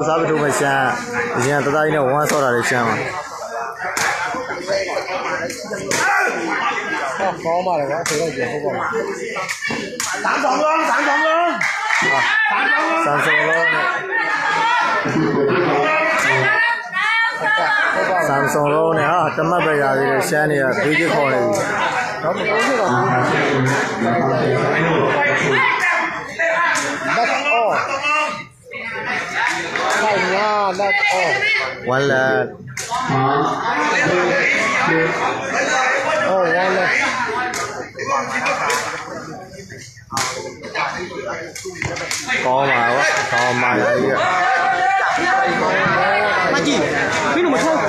စားပထုမရှမ်းအရင်တသားကြီးနဲ့ဝမ်းဆော့တာလေးရှမ်းပါကောင်းပါလေကွာဆိုတော့ကြဟုတ်ပါမှာ3ဆောင်လုံးနဲ့ဟာတမတ်ပဲရသေးတယ်ရှမ်းတွေကဘေးကြီးခေါ်နေပြီတော့မတိုးကြတော့ဘူးThat's all. One leg. Oh, one leg. Có mà quá, có mà vậy. Mà gì? Biết đâu mà thôi.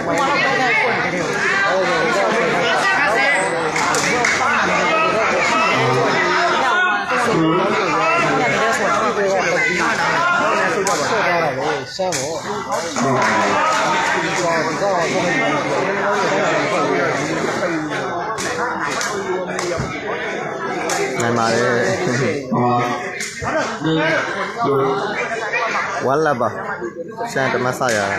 Sao hả? Này mà đi. Quá là bà. Xem tụi massage à.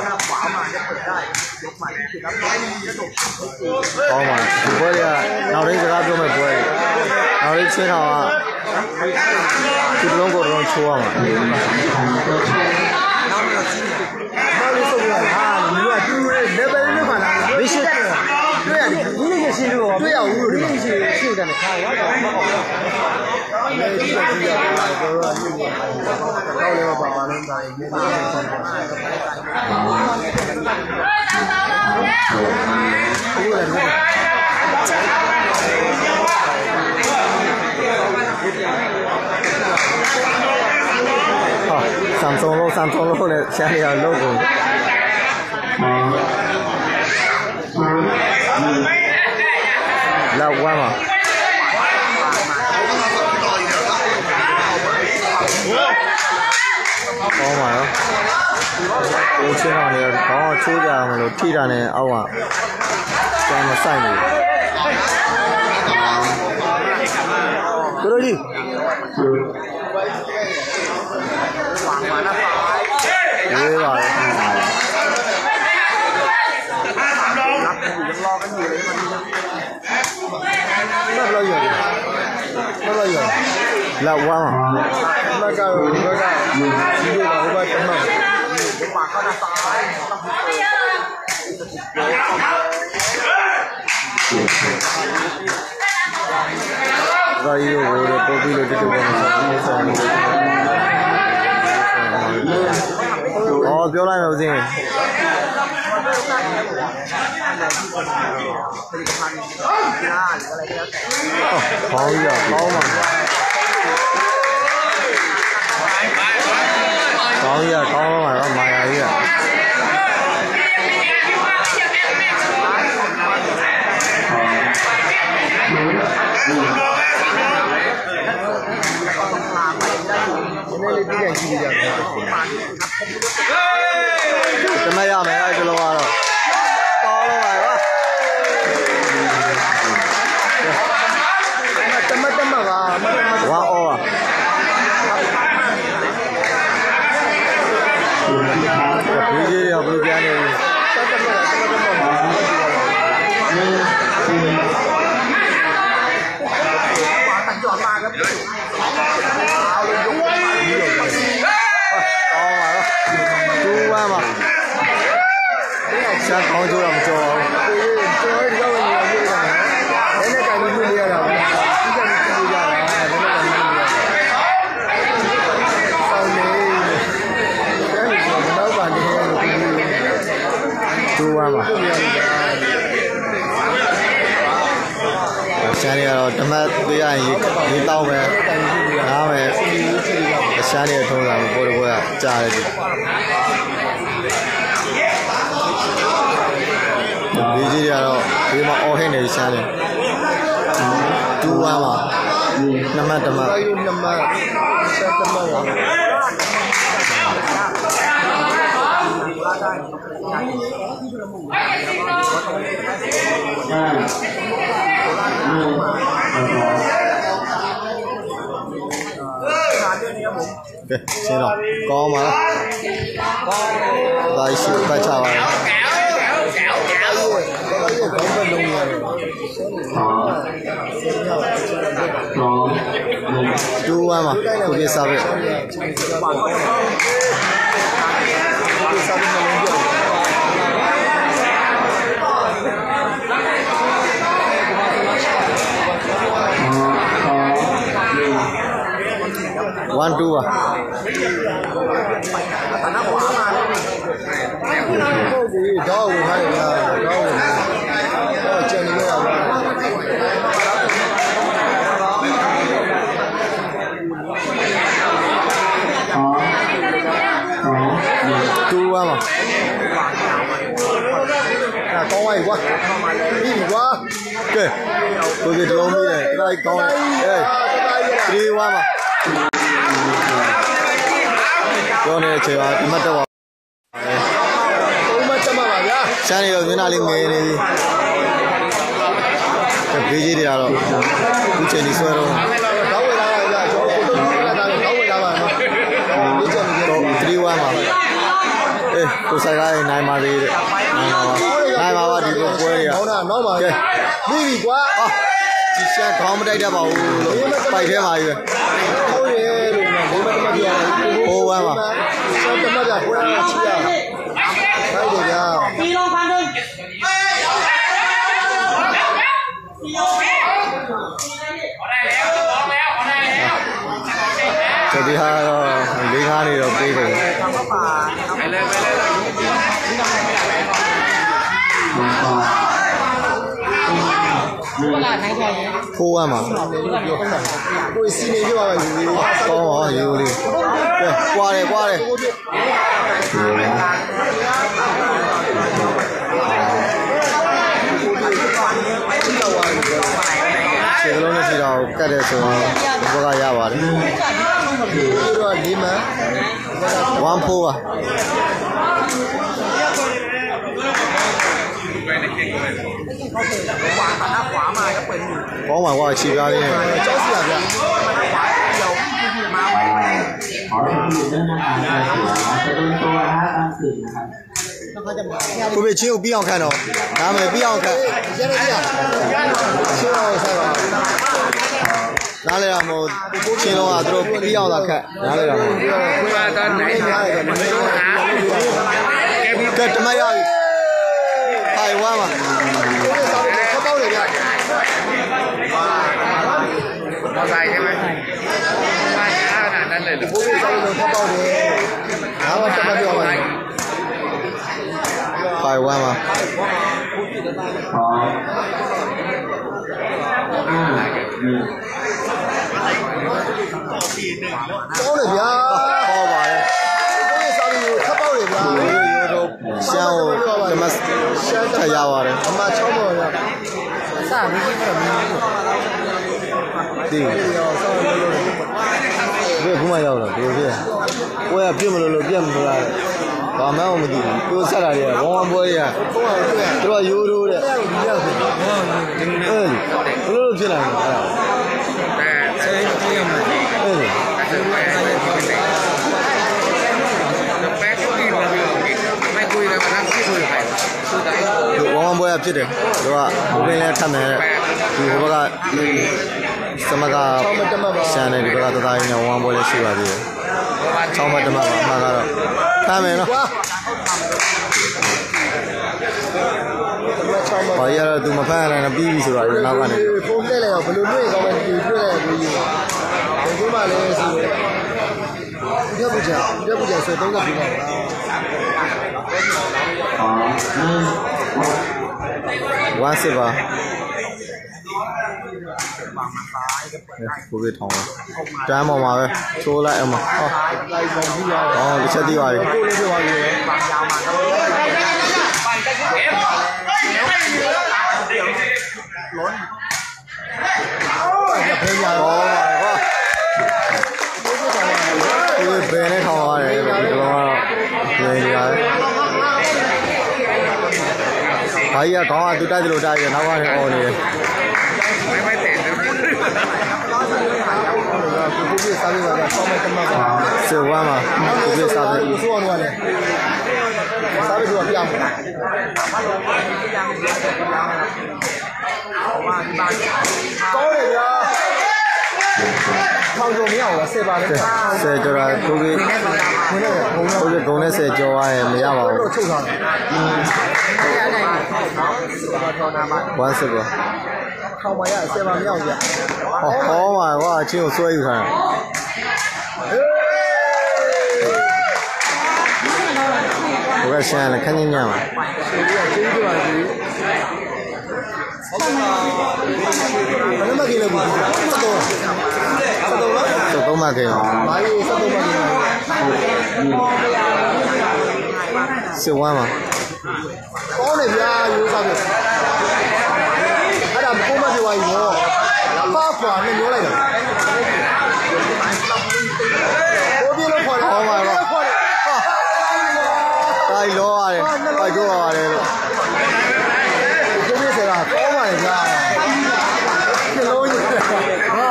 Có mà. Bữa đi à. Nào đi cho ra mày bữa. Nào đi chơi nào à. Chút lông của nó chua mà. Samsung lô này xe này là logo lâu quá mà có mà đó ô trên nào này có chú già mà nó thi ra này áo à cho nó sai này cứ đi ghê rồi nó lâu rồi lâu quá mà nó cao chỉ là không phải tấm mà rồi rồi tôi đi lên cái chỗပြောလိုက်မယ်ဦးစင်းကောင်းရကောင်းပါကောင်းရကောင်းပါတော့မာယာကြီးอ่ะတမရမယ်အဲ့ဒီလိုကတော့ကောင်းတော့ပါကွာတမပါဝါအော်ဒီကြီးရောဘယ်ပြန်နေလဲရှာကောင်းကြတော့မကြောက်ဘူး။ကျော်ရတော့လည်းရနေတာ။နည်းနည်းကန်ပြီးနေရတာ။ဒီကနေ့ကြည့်ရတာ။နည်းနည်းကန်ပြီးနေရတာ။ဆောင်းနေ။အဲဒီကတော့ဘာနေလဲလို့ပြောနေ။တူပါပါ။ရှားရတော့ဓမ္မပေးရရင်ရေးတောင်းပဲ။နားပဲ။ရှားနေထုံးတာဘောတဘောကကြားရတယ်။ဒီကြီးကတော့ဒီမှာအော်ဟင်းနေရှားတယ်တူဝါမှာနမတမနမဆက်တမရောကဲရှင်းတော့ကောင်းပါလားဒါရှိပတ်ချပါ 2-1 မှာကိုပြေစားပဲ 1-2 ပါဟုတ်ပြီတော့ဝင်ထားတယ်ဗျာတော့ဝင်တော့ကျန်နေရပါ2-1 ပါကောင်းပါကွာပြီးကွာကဲကိုကြီးတော်မီးတယ်တိုင်းကောင်းတယ်3-1 ပါပြောနေချေပါဒီမှတ်တော့ပါဘုံမတက်မှာပါဗျာရှမ်းနေတော့မျက်နှာလေးငယ်နေပြီဘေးကြီးတွေကတော့ဒီချိန်ကြီးဆွဲတော့တော့ဝယ်လာပါဗျာကျွန်တော်ကိုတော့ဝယ်လာပါနော်ဒီချိန်ကြီးတော့3-1 ပါကိုဆိုင်ကားနိုင်ပါသေးတယ်နိုင်ပါပါဒီကိုပွဲတွေကဟောတာနောက်ပါကဲပြီးပြီကွာဒီရှမ်းခေါင်းမတိုက်တတ်ပါဘူးလို့ပိုက်ထဲမှာကြီးပဲဟုတ်ရဲ့လို့ဘုံမတက်မှာပြောတယ်4-1 ပါရှမ်းတက်မှာပွဲရချီရဟုတ်တယ်ဗျာဒီလုံးဖန်တော့这边还有离开那个背头。4-1 嘛。我心里就话有啊有的，对，挂嘞挂嘞。这个东西知道盖的时候，不敢压吧的。1-4 ပါကောင်းပါကွာခြေပြားလေးကြောက်စရာဗျာကိုပဲချင်းကိုပြီးအောင်ခံတော့ဒါမှမပြီးအောင်ခံရရရချင်းအောင်ဆိုင်ပါနားလေရမို့ချင်းလုံးကသူတို့ပြီးအောင်သာခက်နားလေရမို့ကိုကတာနိုင်ရတယ်မင်းတို့ကဲတမရပြီဟိုင်ဝါမှာခပေါက်လေဗျာမဆိုင်တယ်အားနာတယ်လေဘိုးလေးဆောင်လို့ခပေါက်တယ်ဒါမှတက်မပြောပါဘူးဟိုင်ဝါမှာကောင်းလေဗျာဟောပါရဲ့ဘိုးလေးဆောင်လို့ခပေါက်လေဗျာရှမ်းကိုဓမ္မရှမ်းထရပါတယ်အမချောင်းပေါ်ရစမင်းကြီးကတော့မင်းကြီးဒီရောဆောင်းလို့ဘယ်ဘုမရောက်တော့ဒီလိုဖြစ်ပွဲကပြစ်မလို့ပြတ်မလို့ရတယ်ဘာမှမသိဘူးကိုဆက်လာတယ်ဝမ်းဝမ်းပွဲရသူကရိုးရိုးတဲ့ဒီရောက်ဖြစ်ဘယ်လိုဖြစ်လာလဲဆယ်ကြီးရမှာဝမ်းပွဲဖြစ်တယ်သူကဘယ်လဲထပ်မယ်ဒီဘက်ကစမကရှမ်းနေဒီဘက်ကတသားရင်းနဲ့ဝမ်းပွဲလေးရှိပါသေးတယ်ချောင်းမတမပါအမှားကတော့ဖမ်းမယ်နော်ဘာရတော့သူမဖမ်းရနိုင်ပြီးပြီဆိုတော့နောက်ကနေဖုန်းတက်လိုက်တော့ဘယ်လိုတွေ့ကောင်းလဲတွေ့လိုက်ဘူးကြီးဘယ်လိုမှလဲဆိုတော့ပြပူကြဆွဲ30ပြီပါ1-6 ပါကိုပဲထောင်းတမ်းပေါ်မှာပဲချိုးလိုက်အောင်ဟောတစ်ချက်သေးပါပြီကိုဘယ်နဲ့ထောင်းရတယ်ဒီတော့လေနေရတယ်ဘာကြီးကခေါင်းကသူတိုက်တယ်လို့တိုက်တယ်နောက်ကနေအော်နေတယ်ကိုပြည့်စားပြီးတော့ဆောင်းမဲ့တမတ်ပါစေဝမ်းမှာကိုပြည့်စားပြီးကိုစိုးအောင်လုပ်ရတယ်စားပြီးတော့ပြအောင်ကောင်းတယ်ဗျာထောင်ကြမရဘူးဆယ်ပါလေဆယ်ကျော်တာကိုပြည့်ကိုပြည့်ဂုံနဲ့ဆယ်ကျော်ရတယ်မရပါဘူးချုပ်ထားတယ်ဝမ်းစစ်ပါထောင်ပါရဆယ်ပါမရဘူးဗျဟောပါကွာအချင်းကိုဆွဲယူထားဘယ်ကရှမ်းလဲခင်းညညမှာဘယ်မှာကိလဲဘူး73မှာကိရောဘာကြီး73မှာကိစစ်ဝမ်းမှာကောင်းတယ်ဗျာရိုးစားပြီအဲ့ဒါကိုမပြောရဘူးပါခွာနဲ့ပြောလိုက်တာကိုပြလို့ခေါ်တယ်ဟောပါတော့တိုင်းလောရတယ်ပိုက်တော့ရတယ်လို့ကိုပြဆိုတာကောင်းပါလေဗျာနှလုံးကြီးဟာ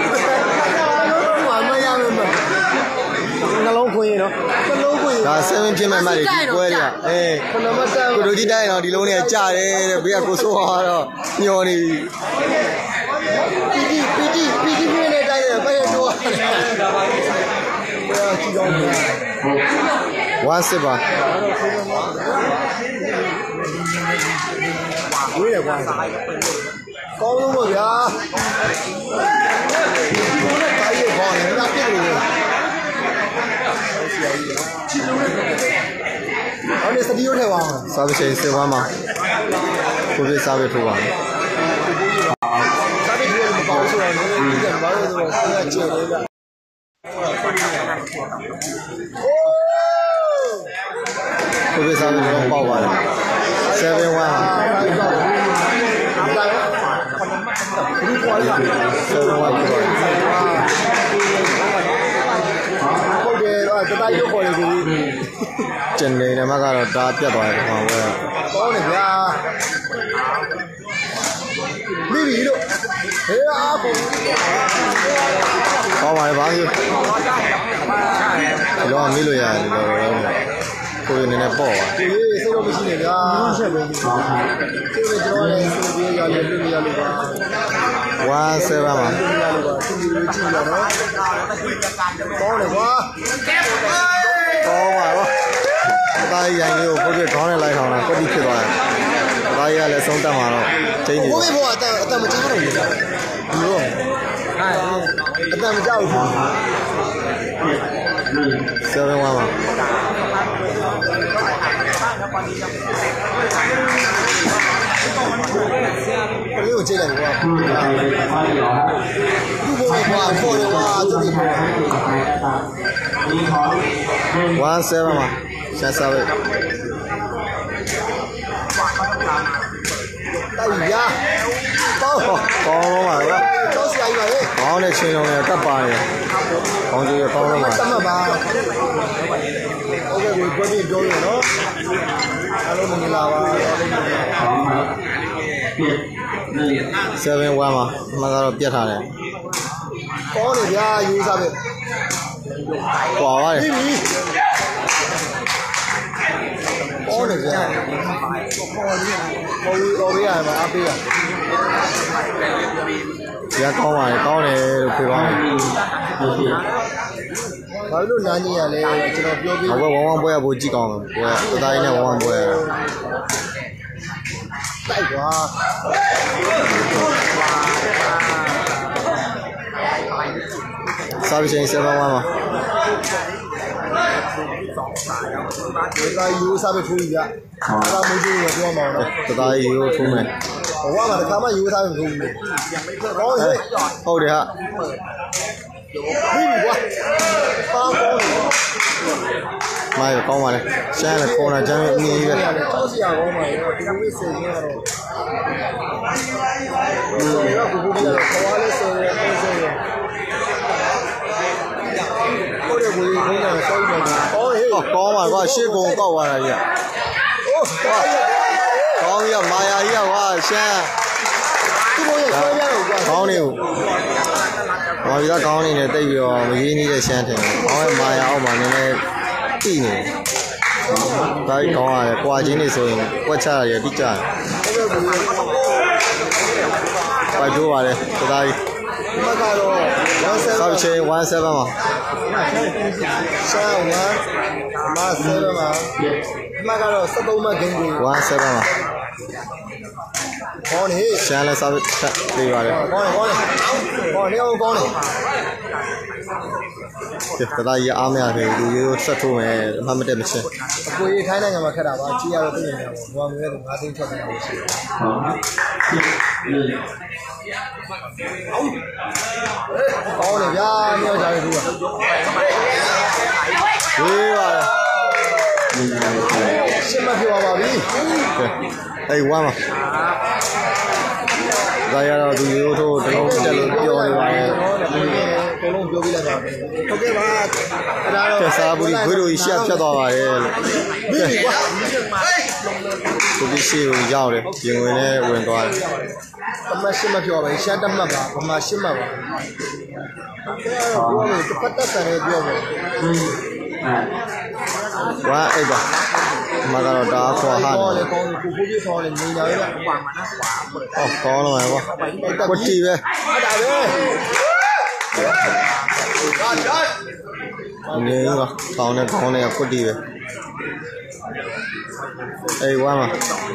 မရဘူးနှလုံးခွင်းရနော်နှလုံးခွင်းဒါ7ပြင်းမဲ့မှတ်တွေဒီပွဲတွေကခဏမတက်ကိုတို့ကြီးတိုင်းတော့ဒီလုံးတွေကကြတယ်တဲ့ဘေးကကိုစိုးတော့ညော်နေပီတီနဲ့တိုင်းတယ်ပဲတော့ဘယ်ကြည့်တော့ဝါစစ်ပါဝေးရကွာကောင်းလို့ဗျာတိုင်းရခေါ်နေတာပြည့်လို့အဲ့ဒီစတီယိုထဲပါစားပချိန်စေပါမှာကိုပြစားပြထိုးပါစားပြထိုးလို့မပေါ့ဆိုတော့ဒီကဘာလို့ဆိုတော့ဆရာကျယ်လေးကကိုပြစားပြတော့ပေါ့ပါတယ်7-1ဟာဘူးကွာလာ7-1ပေါ့ဟုတ်တယ်တော့တတိုင်းရုပ်ခေါ်နေပြီကျန်နေတယ်မှာကတော့ဒါပြတ်သွားတယ်ဟောပဲကောင်းတယ်ဗျာမိပြီလို့ဟေးအားကိုကောင်းပါလေဘာကြီးဒီတော့မေးလို့ရတယ်ဒီတော့ကိုယ်နည်းနည်းပေါ့ပါဒီစိတ်တော့မရှိနဲ့ဗျာဆက်ပဲဒီလိုကျွန်တော်လည်းစနေရရပြရလို့ပါ17ပါပါသူကြည့်ရတော့ကောင်းတယ်ကွာကောင်းပါတော့အသားရိုင်လေးကိုကိုပြခေါင်းနဲ့လိုက်ထောင်တာကွက်တိဖြစ်သွားတယ်အသားရလည်းဆုံးတက်မှာတော့ချိန်နေကိုပြဘောအတမကြောက်တော့ဘူးဒီတော့အတမကြောက်ဘူး7-1ပါဘယ်လိုကြည့်လိုက်ကွာသူ့ဘုံကခေါ်တယ်ကွာသူဒီ17ပါရှာစားပဲတိုက်ရတော့ကောင်းတော့ပါကွာတော့ဆရာကြီးပါလေကောင်းတဲ့ချင်းလုံးနဲ့တက်ပါတယ်ကောင်းကြည့်ရကောင်းတော့ပါတတ်မှတ်ပါဟုတ်ကဲ့ကိုပြောပြီးပြောရနော်အားလုံးမင်္ဂလာပါ7-1ပါမှကတော့ပြတ်ထားတယ်ကောင်းတယ်ဗျာယူစားပဲကွာပါတယ်ကောင်းတယ်ဗျာပေါ်ရမှာအပေးရဗျာကောင်းပါတယ်ကောင်းတယ်လို့ပြောပါမယ်ဘာလို့နားနေရလဲကျွန်တော်ပြောပြီးဟောဝမ်းပွဲဖို့ကြည့်ကောင်းတယ်ပွဲအသားရင်းနဲ့ဝမ်းပွဲတိုက်ကွာစားပြီးချိန်7-1ပါဒီတိုင်းယူစားပြီးထိုးပြီဗျာအဲ့ဒါမကြည့်ရပြောမှာတော့တသားယူထိုးမယ်ဘဝမှာတစ်ခါမှယူစားပြီးထိုးဘူးကောင်းဟဲ့ဟုတ်တယ်ဟာပြီးပြီကွာပါကောင်းတယ်မိုင်းကောင်းပါလေရှမ်းလည်းခေါ်တာကျမ်းအင်းကြီးပဲတောက်စရာကောင်းပါလေဒီလိုလေးစင်နေတာတော့ဒီလိုကကိုကိုကြီးကတော့ခေါ်ရလဲစင်တယ်စင်တယ်ကိုရကိုကြီးခေါင်းနဲ့ဆောက်နေတာအော်ဟေးကောင်းပါကွာရှေ့ကုံကောက်သွားတာကြီးအိုးကောင်းရမာယာကြီးကွာရှမ်းသူ့ဘုံရဲ့ဆွဲပြတော့ကွာခေါင်းနေကိုဘာပြီးသားခေါင်းနေနဲ့တိတ်ပြီးတော့မရင်းနှီးတဲ့ရှမ်းထင်တယ်ခေါင်းရဲ့မာယာအောက်မှာနည်းနည်းတိနေဒါကြီးခေါင်းရတယ်ကွာချင်းနေဆိုရင်ကွက်ချရတယ်တိကျတယ်ပိုက်ထိုးပါတယ်ဒါကြီးဒီမှာကတော့17ဆောက်ချင်း17မှာရှာ1မှာ7မှာဒီမှာကတော့73မှာဂိမ်းကို17မှာကောင်းနေရှမ်းလဲဆောက်ပြေးပါတယ်ကောင်းနေအောင်ကောင်းနေကဒါကြီးအားမရတယ်လူရိုးဆက်ထိုးမယ်အမှတ်မတက်မချင်းအကိုကြီးခိုင်းနိုင်ငံမှာခက်တာပါကြည့်ရတော့ပြင်နေတာပေါ့ဘာမျိုးလဲ5သိန်းချက်တယ်လို့ရှိတယ်ကောင်းနေဗျာညောကြရဘူးဝေးပါတယ်ရှင်းမပြောပါပြီအဲ့ဝမ်းပါဒါရတော့သူရိုးထိုးတလုံးတက်လို့ပြောနေပါတယ်အကုန်လုံးပြောပြလိုက်ပါဟုတ်ကဲ့ပါအဲ့ဒါတော့စာဘူးကြီးခွေးတို့ကြီးရှက်ဖြတ်သွားပါတယ်လို့ပြီးကွာသူဒီရှိကိုရောက်တယ်ပြင်ဝင်နဲ့ဝင်သွားတယ်တမရှင်းမပြောပါဘူးရှက်တမတ်ပါဗမာရှင်းမပါပြောလို့တစ်ဖက်သက်ဆန်လေးပြောပါဝါအဲ့ပါမကတော့တားခေါ်ဟာတယ်ကောင်းကိုကိုကြီးခေါ်တယ်နေလာရဲ့ကွာမနာကွာဟောကောင်းလာမှာကွာကွတီပဲဟုတ်တာပဲနေကကောင်းနေကွတီပဲအေးဝါမ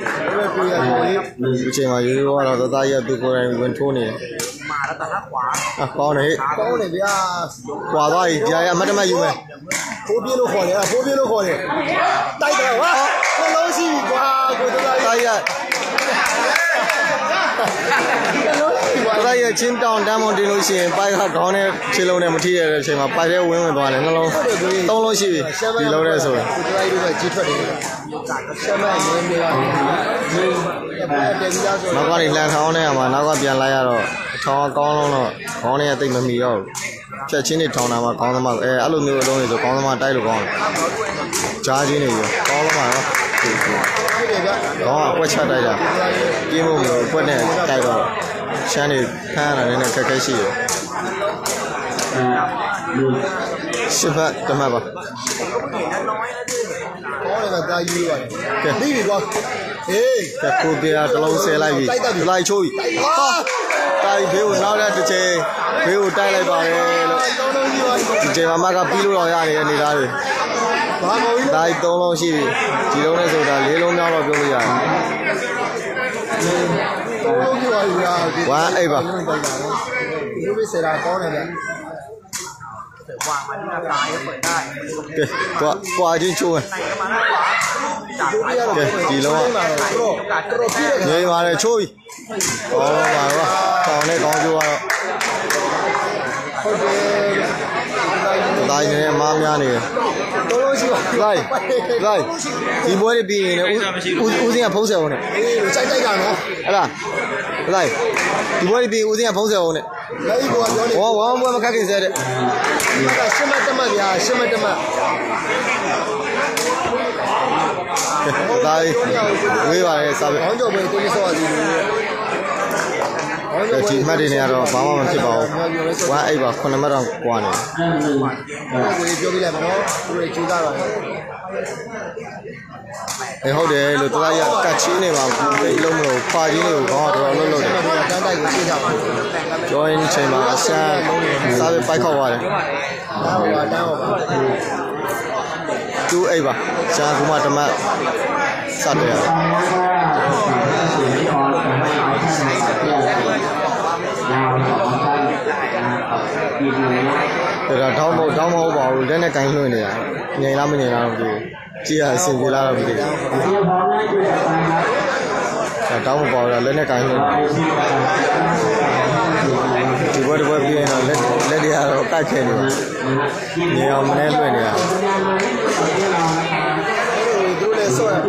ဒီချိန်မှာရိုးရိုးကတော့သားကြီးကသူကိုယ်တိုင်ဝင်ထိုးနေတယ်မာရတနာကွာကောင်းနေဗျာကွာသွားပြီကြာရအမတ်တမတ်ယူမယ်ဖိုးပြေးလို့ခေါ်တယ်ဖိုးပြေးလို့ခေါ်တယ်တိုက်တယ်ဟာနှလုံးရှိပြီကွာကိုသားကြီးသားကြီးချင်းတောင်တန်းမတင်လို့ရှိရင်ပိုက်ကခေါင်းနဲ့ခြေလုံးနဲ့မထိရတဲ့အချိန်မှာပိုက်ထဲဝင်သွားတယ်နှလုံး3လုံးရှိပြီဒီလုံးနဲ့ဆိုရင်ကိုသားကြီးတို့ကကြီးထွက်တယ်ရှမ်းမရင်းပြမကနေလှန်ခေါင်းနဲ့မှာနောက်ကပြန်လိုက်ရတော့အထောင်အကောင်းလုံးတော့ခေါင်းနဲ့တိတ်မမီတော့ဖြတ်ချင်းတွေထောင်တာမှာခေါင်းသမားအဲ့လိုမျိုးအလုံးတွေဆိုခေါင်းသမားတိုက်လို့ကောင်းတယ်ကြားချင်းတွေရောကောင်းလို့မှာတော့တော့ကွက်ချတိုက်တာပြင်းဖို့မလို့ကွက်နဲ့တိုက်တော့ရှမ်းတွေဖမ်းရတာနည်းနည်းခက်ခဲရှိတယ်ရှစ်ဖက်တမတ်ပါကောင်းတယ်ကတာယူရတယ်ကဲပြီးပြီကွာအေးကဲကိုပြားတစ်လုံးဆဲလိုက်ပြီလိုက်ချိုးပြီဟာတာကြီးဘေးကိုနောက်တဲ့တစ်ချိန်ဘေးကိုတိုက်လိုက်ပါတယ်လို့ဒီချိန်မှာမကပြီးလို့တော့ရနေတဲ့အနေသားတွေဘာမဟုတ်ဘူးတာကြီး3လုံးရှိပြီဒီလုံးနဲ့ဆိုတာ4လုံးများတော့ပြောလို့ရတယ်ဝါအဲ့ပါဒီလိုပဲဆရာကောင်းတယ်ဗျวางมาที่หน้าตาเปิดได้กว่าချင်းချိုးဒီလုံးနေပါတယ်ချိုးပြီဟောပါတော့တောင်းနဲ့ကောင်းချိုးကတော့ဟုတ်တယ်တိုင်းနေအမားများနေတယ်တော်လို့ရှိပါလိုက်ဒီပွဲတွေပြီးရင်လည်းဦးစင်းကဖုံးဆက်အောင်နဲ့အေးစိုက်ကနော်ဟဲ့လားလိုက်ဒီပွဲတွေပြီးဦးစင်းကဖုံးဆက်အောင်နဲ့လိုက်ဘောပြောနေဟောဝမ်းပွဲမခက်ခင်စဲတဲ့ဒီကရှင်းမတမတ်ဗျာရှင်းမတမတ်ဒါဝေးပါလေစာပဲခေါင်းကြော်ပွဲကိုကြီးစောရစီဒီမှတ်တွေနေတော့ဘာမှမဖြစ်ပါဘူးဝမ်းအိပ်ပါ9မှတ်တော့ကွာနေကိုကြီးပြောပြလိုက်ပါတော့သူတွေကြိုးစားပါလေဟုတ်တယ်လို့တသားရကတ်ချင်းနေပါဘူးလုံးမလို့ခွာချင်းတွေကိုခေါင်းကတော့လှုပ်တယ်တန်းတိုက်ကိုရှင်းကြပါကျောင်းရင်ချိန်မှာဆန်းစားပဲပိုက်ခောက်ရတယ်တန်းပါသူ့အိပ်ပါဆန်းကမှတမတ်စတယ်ဒါတော့မဟုတ်ပါဘူးလက်နဲ့ကင်လွှင့်နေတာငြိမ်လားမငြိမ်လားတော့မသိဘူးကြည့်ရအဆင်ပြေလားတော့မသိဘူးဒါတော့မပေါ့လားလက်နဲ့ကင်လွှင့်ဒီဘက်ပြီးရင်တော့လက်တွေကတော့ကိုက်ခဲနေတယ်ငြိမ်အောင်မနဲ့လွှင့်နေတာသူလည်းဆော့ရ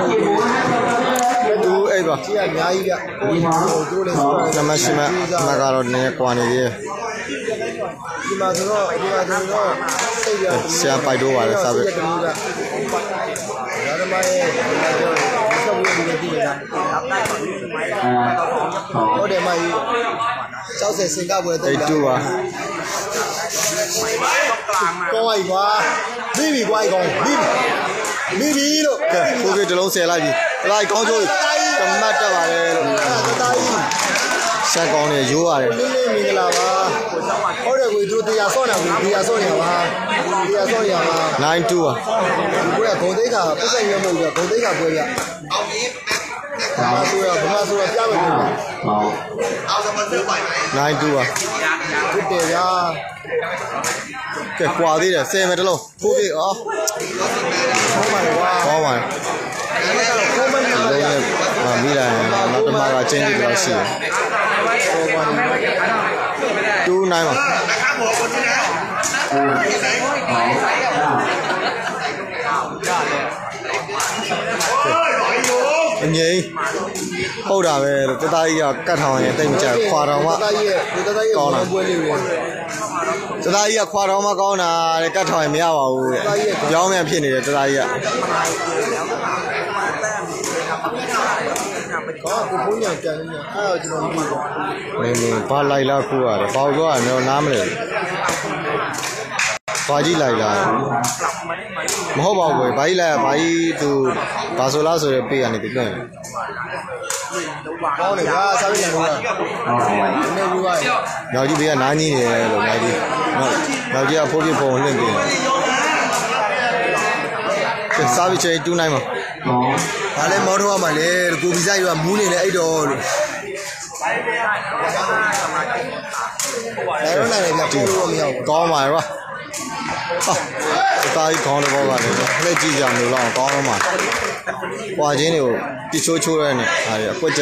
သူအဲ့ပါကြည့်ရအများကြီးဗျသူလည်းဆော့ရနမရှိမကတော့နည်းကွာနေသေးတယ်ဒီမှာဆိုတော့စိတ်ရဆရာပိုက်တော့ပါလေစားပဲဒါသမားရဲ့ဒီဆော့ဝေးနေတယ်ဟုတ်တယ်မကြီး60စင်ကပွဲတော့82ပါကောင်းလိုက်ကွာပြီးပြီကွာကောင်းပြီးပြီလို့ကဲကိုကြီးတလုံးဆယ်လိုက်ပြီတလိုက်ကောင်းကျိုးတမတ်တက်ပါလေလို့တသားကြီးဆက်ကောင်းနေရိုးရတယ်လေးလေးမင်္ဂလာပါဟုတ်တယ်ကိုကြီးတို့တရားဆော့နေတာကိုတရားဆော့နေတာပါတရားဆော့ရပါ92ပါကိုကဂုံသိက္ခာပတ်စံရမလို့ဂုံသိက္ခာပွဲပြအောင်ရေးဘာဆိုရပြမယ်ဟုတ်အောင်စမစပိုင်92ပါဟုတ်တယ်ဗျာကဲကွာသေးတယ်10မယ်တလုံးဖိုးပြီအော်ဟုတ်ပါကွာဟောပါကိုမနာလည်းမိလိုက်နောက်တစ်မှားကချင်းကြည့်လို့ရှိတယ်29ပါအငိမ့်ဟုတ်တာပဲတသားကြီးကကတ်ထောင်ရင်တိတ်မကြခွာတော်မှတသားကြီးကောင်းတာပွဲလေးပဲတသားကြီးကခွာတော်မှကောင်းတာတဲ့ကတ်ထောင်ရင်မရပါဘူးတဲ့ပြောင်းပြန်ဖြစ်နေတယ်တသားကြီးကကောကိုဘုန်းကြီးကန်နေအဲ့တော့ကျွန်တော်ပြီးတော့နေဘာလိုက်လာခုရတယ်ဘာလို့ကမျိုးနားမလဲဘာကြီးလိုက်လာမဟုတ်ပါဘူးဘာကြီးလိုက်ဘာကြီးသူဘာဆိုလားဆိုရပေးရတယ်ပြန်ကောင်းတယ်ဗျာစားပြီးတော့နေဘူးပါညောင်ကြီးဘေးကနားကြီးနေတယ်လို့ညောင်ကြီးနောက်ကြီးကဖိုးပြပုံလွင့်ပေးတယ်စားပြီးချိန်29မှာဘာလဲမောတော့မှလဲကိုဗီဇာကြီးကမူးနေတယ်အဲ့တော့လို့အဲ့တော့လည်းပြပို့လို့မရဘူးကောင်းပါရဲ့ကွာဟာတာကြီးခေါင်းတစ်ဘောကလည်းလက်ကြည့်ကြမလို့တော့ကောင်းတော့မှာပွာချင်းတွေကိုပြချိုးချိုးရဲနဲ့ဟာအကွက်ကြ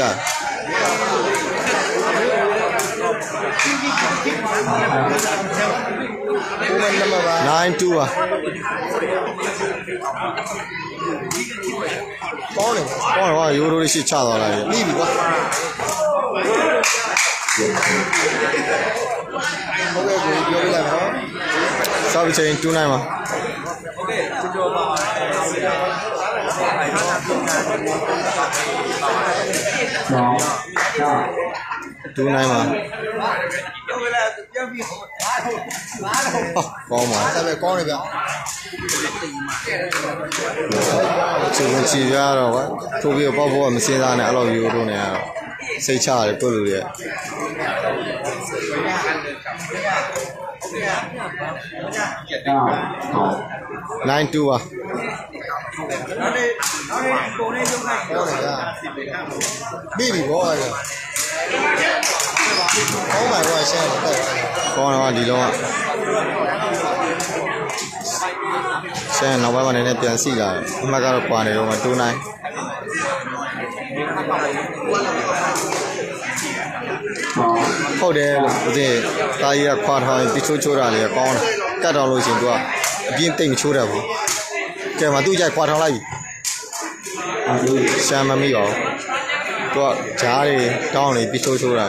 92ပါကောင်းတယ်ကွာရိုးရိုးလေးရှိချသွားလိုက်ပြီကွာဟုတ်ကဲ့ကိုပြောလိုက်ပါစောက်ချိန်29ပါโอเคကြောပါ29ပါကောင်းပါဒါပဲကောင်းတယ်ဗျချီပြတော့ကွာထိုးပြီးပေါ့ပေါ့မစင်းစားနဲ့အဲ့လိုယူလို့နေရတော့စိတ်ချရတယ်ကိုလူတွေ92ပါပြီးပြီဘောရကောင်းပါတော့ရှင်းတယ်ကောင်းတော့ဒီလုံးကရှင်းနောက်ပိုင်းမှာနည်းနည်းပြန်စီလာတယ်အမှတ်ကတော့ကွာနေတော့မှ29ဟုတ်တယ်လို့ဦးဇင်းတာကြီးကခွာထားရင်ပြချိုးချိုးတာလေကောင်းတယ်ကတ်တော်လို့ရှင်သူကအပြင်းတိတ်မချိုးတတ်ဘူးကဲမသူ့ကြိုက်ခွာထားလိုက်ရှမ်းမမိပါဘူးသူကဂျားတွေတောင်းနေပြချိုးချိုးတာ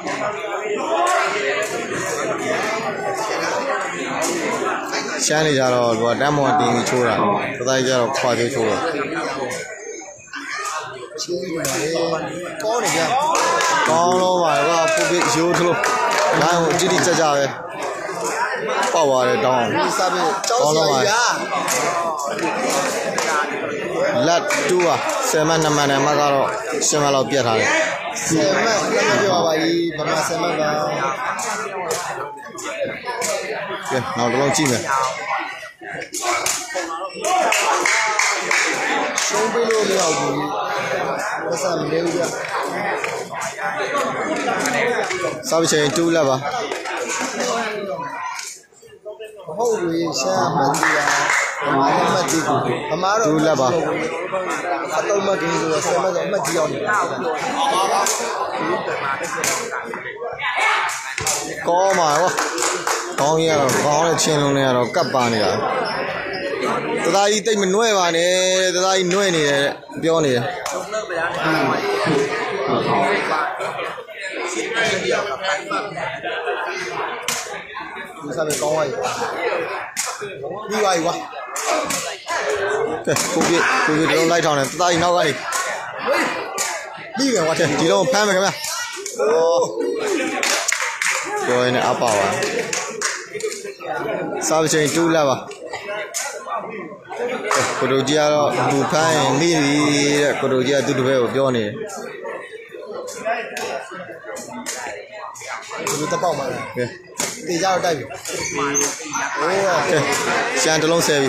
ရှမ်းနေကြတော့သူကတမ်းမော်တင်ပြီးချိုးတာတသားကြီးကတော့ခွာချိုးတာချင်းကြီးပါလေကောင်းနေကြကောင်းလို့ပါကွာပို့ပြီးရိုးထလို့လိုင်းကိုကြည့်ကြကြပဲပေါက်သွားတယ်တောင်းစားပြီးကောင်းလို့ပါလက်တူပါ10မှတ်2မှတ်နဲ့မှတ်ကတော့10မှတ်လောက်ပြတ်ထားတယ်10မှတ်လည်းပြောပါကြီးဗမာ10မှတ်ပါကဲနောက်တစ်လုံးကြည့်မယ်ရှုံးပေးလို့မရဘူးပတ်စံမနေဘူးကြစားပြီးချိန်2လက်ပါဟုတ်ပြီရှာမန်ဒီယာဘာမှမသိဘူးအမားတော့2လက်ပါအတော့မကင်းဆိုတော့10မှတ်တော့အမှတ်ကြီးအောင်ကောင်းပါကွာကောင်းရတော့ကောင်းတဲ့ချင်းလုံးတွေကတော့ကပ်ပါနေတာတသားကြီးတိတ်မနှွဲပါနဲ့တသားကြီးနှွဲနေတယ်ပြောနေတယ်ဒီစားပဲကောင်းသွားပြီပြီးသွားပြီကွာကဲကိုပြတော့လိုက်ထောင်းတယ်တသားကြီးနောက်ကနေပြီးပြန်သွားတယ်ဒီတော့ဖမ်းမယ်ခင်ဗျာပြောရင်အပါပါစားပချင်းတူးလာပါကိုတို့ကြီးကတော့သူဖမ်းရင်မိပြီတဲ့ကိုတို့ကြီးကသူ့တပည့်ကိုပြောနေတယ်ဒီလိုတပေါက်မှာတေးကြတော့တိုက်ပြီโอ้ရှမ်းတလုံးဆဲပြီ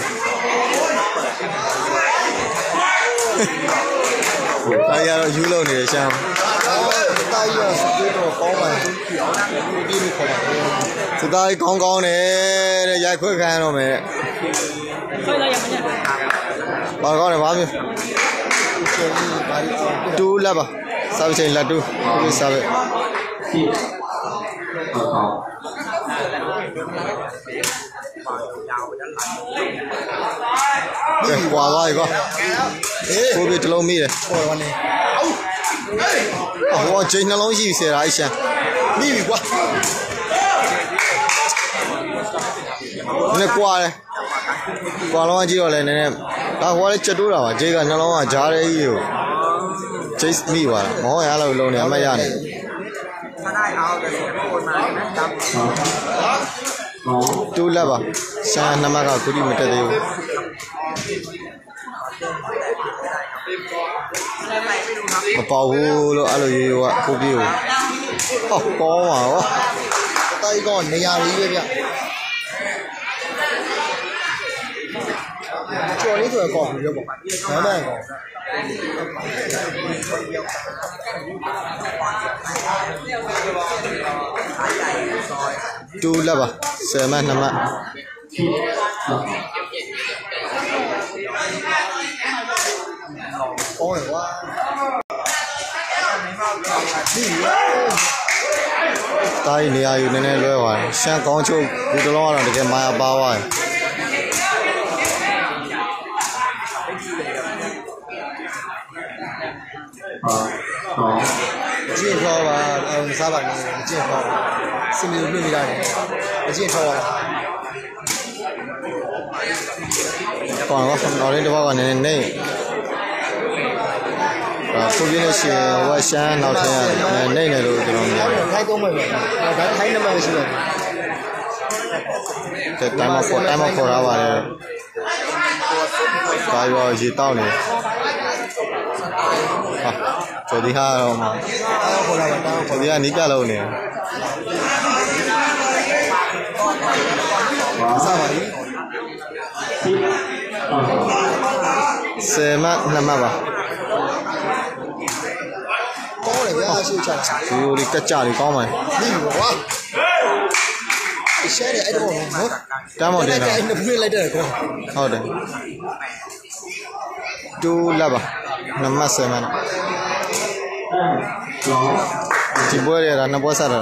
အားရတော့ယူလို့နေတယ်ရှမ်းတားရဆိုတော့ကောင်းပါဒီလိုခေါ်ပါတယ်စတားကောင်းကောင်းတယ်တဲ့ရိုက်ခွဲခံရတော့မယ်ဆွဲလိုက်ရမညဘာကောင်းလဲဘာမျိုးတူးလာပါစားချင်းလက်တူးဒီစားပဲကွာသွားပြီကွာကိုပြတလုံးမိတယ်ဟောတော့နေဟောချိန်နှလုံးရှိစေတာအရှမ်းမိပြီကွာနည်းကွာတယ်ကွာလုံးကြည့်တော့လဲနည်းနည်းဒါဟောလဲချက်တိုးတာပါဂျေကနှလုံးကဂျားရဲကြီးကိုဂျေမိပါလားမောရလို့လုံးနေအမရနေတူလာပါရှာနမကကုရီမတက်သေးဘူးမပေါဘူးလို့အဲ့လိုရိုးရိုးကကိုပြေကိုဟောကောင်းပါရောတိုက်ကောနေရာကြီးပဲဗျကျော်လေးဆိုတော့ကောင်းပြီပေါ့နားမကောင်းတူလာပါဆယ်မနှစ်မကောင်းတယ်ကွာတိုင်းနေရာယူနည်းနည်းလွဲသွားတယ်ရှမ်းကောင်းချုပ်ဒီတလုံးကတော့တကယ်မာယာပါသွားတယ်ကျင့်ခေါ်ပါစားပါနေကျင့်ခေါ်စင်မီကိုပြမိတာတယ်အကျင့်ခေါ်ပါကောင်းတော့တော်လေးတစ်ပေါက်ကနည်းနည်းနေဖူးပြင်းရှင်ဝက်ရှမ်းနောက်ထပ်နေနေလို့ကျွန်တော်များခိုင်းသုံးမယ်ဒါခိုင်းနံပါတ်ရှိတယ်တဲ့တိုင်းမှာခေါ်ရပါတယ်ဒါရောရေတောက်နေဟာကျော်ဒီဟာတော့မှာခေါ်လာတာကျော်ဒီကနီးပြလုံးနေစားပါလိဆယ်မနှစ်မပါကောင်းတယ်ဗျာရှေ့ချဒီလိုလေးကကြလေးကောင်းပါပြီကွာရှယ်အဲ့တော့နော်တမ်းမော်တင်တာနှစ်ဖွေးလိုက်တယ်ကွာဟုတ်တယ်တူလာပါနမဆယ်မဒီပွဲရတာနှစ်ပွဲစားတာ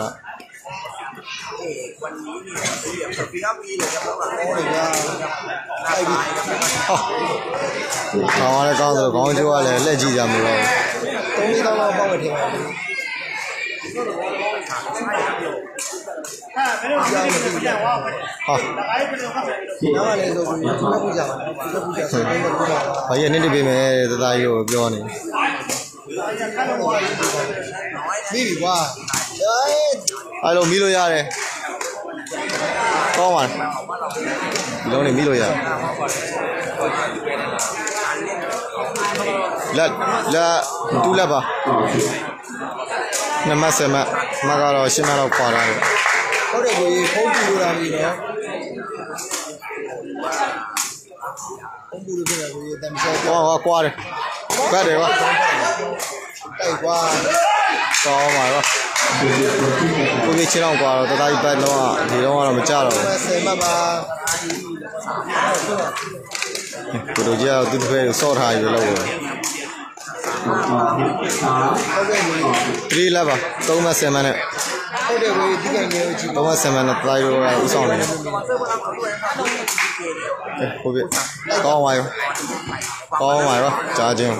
ကောင်းတယ်ကောင်းတယ်ကောင်းကျိုးကလည်းလက်ကြည့်ကြမှာတော့3,000လောက်ပေါက်မယ်ထင်ပါတယ်ဟာဘယ်လိုပြန်သွားပါလဲဟာနားလည်းဆိုပြီးတက်ပူကြပါတက်ပူကြဆိုတော့ဘာရနေနေပေးမယ်တသားကြီးကိုပြောနေပြီကွာအဲ့လိုမီးလို့ရတယ်ကောင်းပါဒီလုံးနေမီးလို့ရတယ်လက်တူလက်ပါနမဆမမကတော့ရှင်းမတော့ခွာတာလေဟုတ်တယ်ကိုဖုန်းပြလို့လာပြီနော်ဖုန်းပြလို့ဖြစ်တယ်ကိုတမ်းဆောဟောကွာတယ်ဖတ်တယ်ကွာတိုက်ကွာကောင်းပါတော့ကိုကြီးချင်းတော့ကွာတော့တသားကြီးပတ်တော့ဒီတော့ကတော့မကြတော့ဘူးဆယ်မပါကိုတို့ကြောက်သူတစ်ဖက်ဆော့ထားပြီလို့ဟုတ်ကဲ့3လပါ3မဆယ်မနဲ့ဟုတ်တယ်ကိုဒီကနေ့ကိုကြည့်3မဆယ်မနဲ့တိုင်းရောဥဆောင်နေဟုတ်ပြီကောင်းပါရောကြားချင်း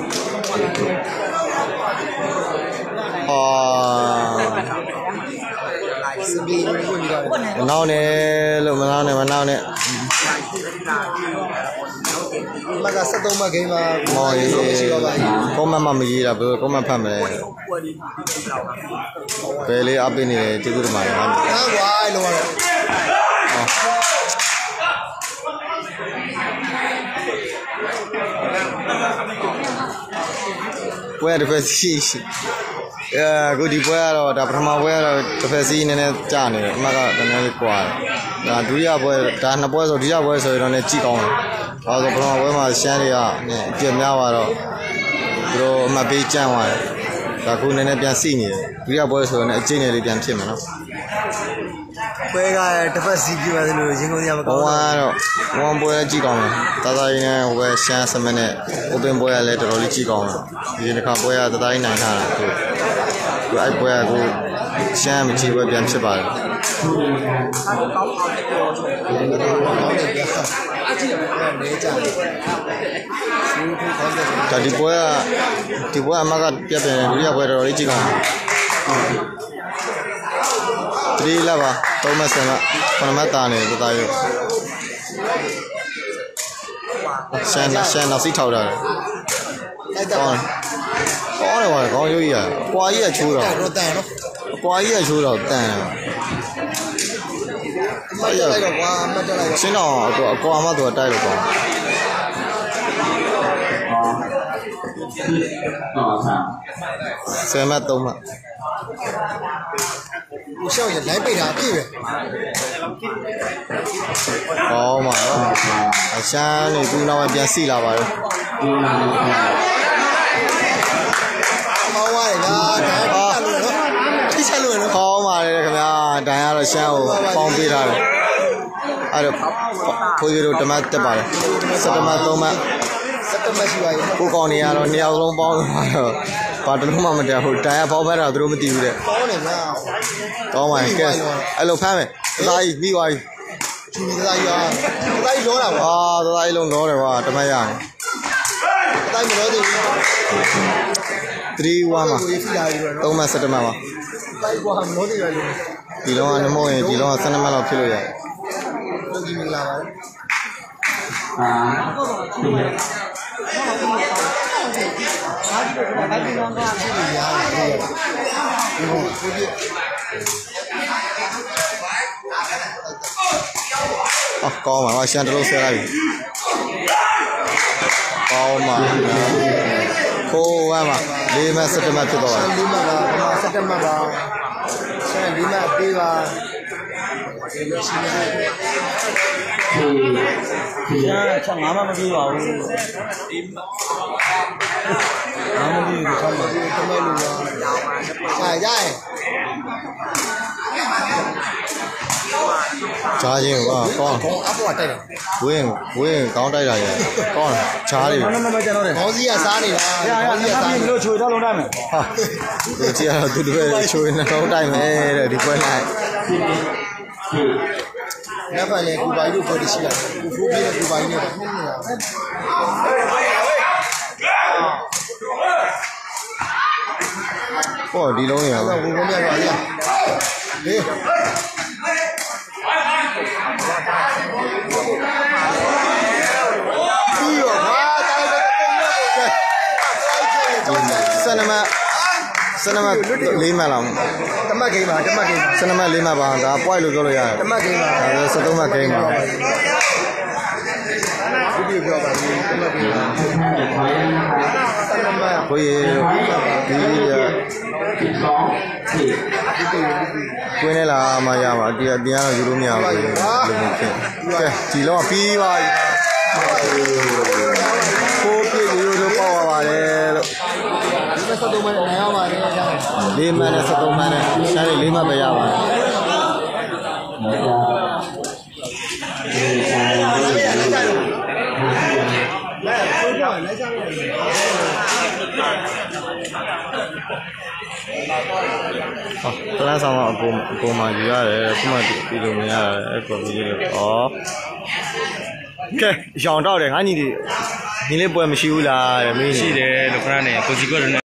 နောက်နေလို့မနောက်နဲ့မက73မှတ်ဂိမ်းမှာမော်ရေးကောမမမကြီးတာဘယ်ကောမဖတ်မလဲဘယ်လေးအပင်းနေတယ်ကျေးဇူးတင်ပါတယ်ဟာကွာလောကတော့ပွဲတစ်ဖက်စီအခုဒီပွဲကတော့ဒါပထမပွဲကတော့တစ်ဖက်စီနည်းနည်းကြာနေတယ်အမှတ်ကနည်းနည်းလေးကွာတယ်ဒါဒုတိယပွဲဒါနှစ်ပွဲဆိုဒုတိယပွဲဆိုရင်တော့လည်းကြည့်ကောင်းတယ်ဒါဆိုပထမပွဲမှာရှမ်းတွေကနဲ့အပြည့်များသွားတော့သူတို့အမှတ်ပေးကျန်းသွားတယ်ဒါခုနည်းနည်းပြန်စီနေတယ်ဒုတိယပွဲဆိုရင်အကျဉ်းနေလေးပြန်ဖြစ်မှာနော်ပွဲကတစ်ဖက်စီပြပါတယ်လို့ရင်ကုန်ရမကောင်းဘူးတော့ဝန်ပွဲကြည့်ကောင်းတယ်တာတာရင်းနဲ့ဟိုပဲရှမ်းစမနဲ့ open ပွဲကလည်းတော်တော်လေးကြည့်ကောင်းတယ်ဒီတစ်ခါပွဲကတာတာရင်းနိုင်ထားတာသူအဲ့ပွဲကကိုရှမ်းမကြည့်ပွဲပြန်ဖြစ်ပါတယ်ဒါဒီပွဲအမကပြတ်တယ်ဒုတိယပွဲတော်တော်လေးကြည့်ကောင်းတယ်3လာပါ3မဆန်က9မတာနေတသားရုပ်ရှမ်းနောက်စီထောက်တာကောင်းတယ်ပါကောင်းရုပ်ကြီးอ่ะအကွာကြီးကချိုးတော့တန်နော်အကွာကြီးကချိုးတော့တန်မတက်လိုက်တော့ကွာမတက်လိုက်တော့ရှင်းတော့အကွာမှသူကတိုက်လို့ပေါ့ဆယ်မ3မကိုရှောက်ရလိုင်းပိတ်တာအပြည့်ပဲဟောမှာနော်အရှမ်းနေကူနောက်ပြန်စီလာပါတော့မောင်းရတယ်ဗျာဒါတက်လို့နော်ထိချက်လို့နော်ဟောမှာလေခင်ဗျာဒိုင်ကတော့ရှမ်းကိုပေါင်းပေးထားတယ်အဲ့တော့ဖိုးရီတို့တမတ်တက်ပါတယ်7မတ်3မတ်7မတ်ရှိပါရဲ့ကိုကောင်နေရတော့2ယောက်လုံးပေါင်းတော့ဘာတလုံးမှမတက်ဘူးတိုင်ကပေါင်းဖက်တာသူတို့မသိဘူးတဲ့ပေါင်းတယ်ဗျာကောင်းပါရဲ့ကဲအဲ့လိုဖမ်းမယ်သသားကြီးပြီးသွားပြီချူပြီးသသားကြီးလောတာပါသသားကြီးလုံးလောတယ်ကွာတမတ်ရတယ်သသားကြီးမလောသေးဘူး3-1မှာ3မတ်7မတ်ပါတိုက်ကွာမလို့တည်ရလို့ဒီလုံးကနမို့ရင်ဒီလုံးက12မတ်လောက်ဖြစ်လို့ရတယ်တို့ကြည့်မလာပါဘူးကောင်းပါရှမ်းတလုံးဆဲလိုက်ပြီကောင်းပါခိုးဝမ်းပါ4မတ်7မတ်ဖြစ်သွားတယ်4မတ်ပါ7မတ်ပါရှမ်း4မတ်ပေးပါဒီလိုရှိနေတယ်ချက်5မတ်မပြီးပါဘူး5မပြီးဘူးချက်မပြီးတမဲလို့ပါကြိုင်ဂျားချင်းကောင်းအပေါ်တိုက်တယ်ဝင်းကောင်းတိုက်တာရကောင်းဂျားလေးမကျန်တော့တယ်ခေါင်းစည်းကစားနေတာခေါင်းစည်းကစားနေလို့ချိုးတော့လုံးတိုက်မယ်ဟာဒီကြီးကတော့သူတို့ပဲချိုးနေတော့တိုက်မယ်တဲ့ဒီပွဲလိုက်နဖန်လေကူပါကြီးတို့ပေါ်တရှိလာကူဖိုးပြေးတဲ့ကူပါကြီးနဲ့နှင်းနေတာဟောဒီလုံးရအောင်ဘုံဘုံမြတ်ပါလေဟေးစနမ4မတ်လောက်တမတ်ဂိမ်းပါစနမ4မတ်ပါဒါ point လို့ပြောလို့ရတယ်တမတ်ဂိမ်းပါ73မတ်ဂိမ်းပါဒီပြောပါဒီတမတ်ဂိမ်းပါစနမကိုရဒီကွင်းနဲ့လာမှရပါအတရားကတော့ယူလို့မရဘူးလို့ဖြစ်ကဲဒီတော့ပြီးပါပြီကိုပြည့်ရိုးရိုးပေါက်သွားပါတယ်လို့73မနဲ့နိုင်ရပါတယ်4မနဲ့73မနဲ့ရှားလေး4မပဲရပါတယ်ကလန်းဆောင်ကအကိုမှယူရတယ်ခုမှဒီလိုမရတယ်အဲ့ကိုပြီးလို့ဩကဲရောင်တော့တယ်ငါညီလေးပွဲမရှိဘူးလားတဲ့မင်းရှိတယ်လို့ခဏနေကိုစီကော